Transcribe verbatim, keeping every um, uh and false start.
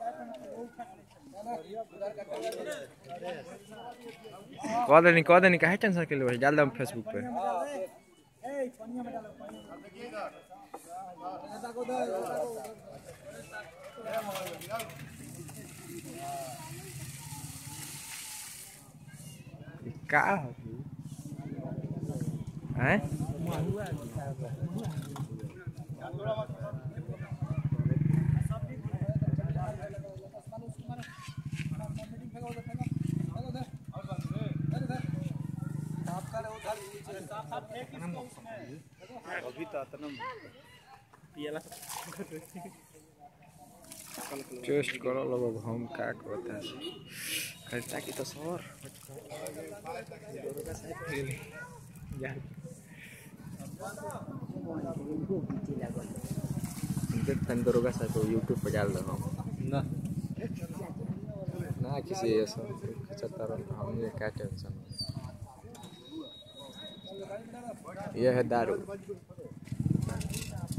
कह देनी कह देनी काहे टेंशन के लिए डाल दम फेसबुक पे। का हैं अभी तो इतना पियला टेस्ट करो लोग हम का कहता है खर्चा की तो सर यार दरोगा साहब को यूट्यूब पर डाल रहा हूँ ना ना किसी ऐसा खिंचता रहा हमने क्या टेंशन। यह है दारू।